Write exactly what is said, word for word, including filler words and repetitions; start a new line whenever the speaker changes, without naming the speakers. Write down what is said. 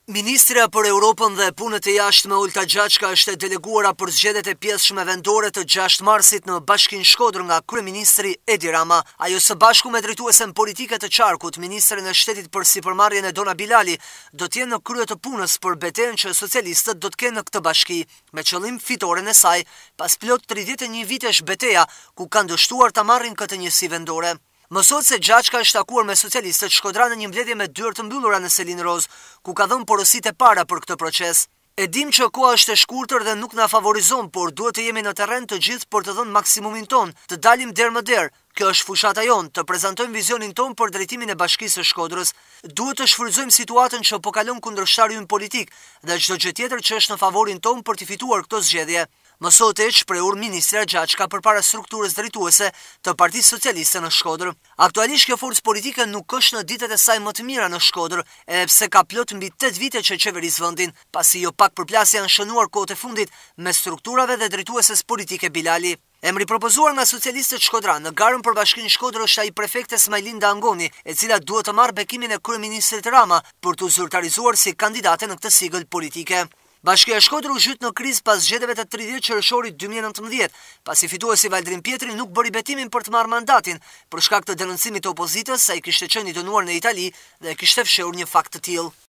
Ministrja për Europën dhe punët e jashtme Olta Gjaçka është e deleguara për zgjedhjet e pjesëshme vendore të gjashtë marsit në Bashkinë Shkodër nga kryeministri Edi Rama. Ajo së bashku me drejtuesen politike të qarkut, ministrin e shtetit për sipërmarrjen Dona Bilali, do të jenë në krye të punës për betejën që socialistët do të kenë në këtë bashki, me qëllim fitoren e saj, pas plot tridhjetë e një vitesh beteja ku kanë dështuar ta marrin këtë njësi vendore. Mësohet se Gjaçka është takuar me socialistët Shkodra në një mbledhje me dyert të mbyllura në Selin Roz, ku ka dhënë porositë e para për këtë proces. E dim që koha është e shkurtër dhe nuk na favorizon, por duhet të jemi në terren të gjithë për të dhënë maksimumin ton, të dalim der më der. Kjo është fushata jon, të prezantojmë vizionin ton për drejtimin e Bashkisë së Shkodrës. Duhet të shfrytëzojmë situatën që po kalon kundërshtarë ynë politik dhe çdo gjë tjetër që është në favorin ton për të fituar këtë zgjedhje. Mësohet e shprehur ministra Gjaçka përpara strukturës drejtuese të Partisë Socialiste në Shkodër. Aktualisht kjo forcë politike nuk është në ditët e saj më të mira në Shkodër, edhe pse ka plot mbi tetë vite që qeveris vendin, pasi jo pak përplasje janë shënuar kohët e fundit me strukturave dhe drejtueses politike Bilali. Emri propozuar nga socialistët Shkodra në garën për Bashkinë Shkodër është ai prefektes Majlinda Angoni, e cila duhet të marrë bekimin e kryeministrit Rama për të zyrtarizuar si kandidate në këtë sigël politike. Bashkia e Shkodër u zhyt në krizë pas zgjedhjeve të tridhjetë qershorit dy mijë e nëntëmbëdhjetë, pasi fituesi Valdrin Pjetri nuk bëri betimin për të marrë mandatin për shkak të denoncimit të opozitës se ai kishte qenë i dënuar në Itali dhe kishte fshehur një fakt të tillë.